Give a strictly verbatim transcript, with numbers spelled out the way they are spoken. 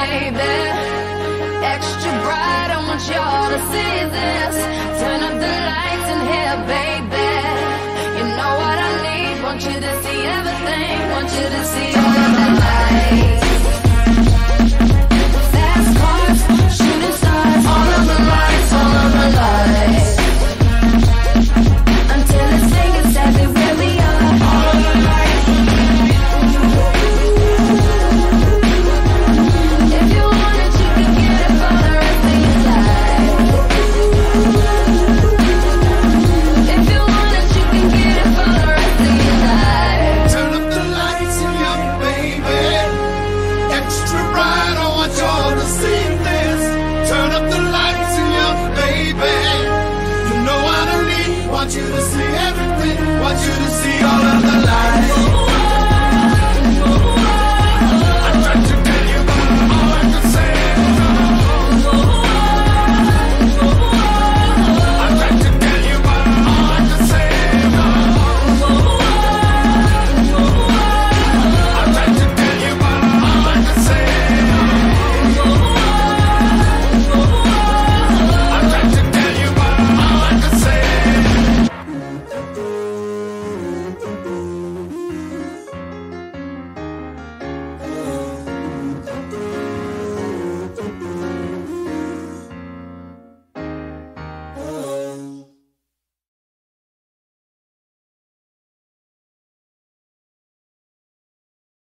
baby. Extra bright, I want y'all to see this. Turn up the lights in here, baby. You know what I need, want you to see everything. Want you to see all of the lights. Fast cars, shooting stars, all of the lights, all of the lights. Until it's safe, it's everywhere we are. All of the lights. If you want it, you can get it for the rest of your life. If you want it, you can get it for the rest of your life. Turn up the lights in your baby. Extra bright, I want y'all to see this. Turn up the lights in your baby. You know what I need, want you to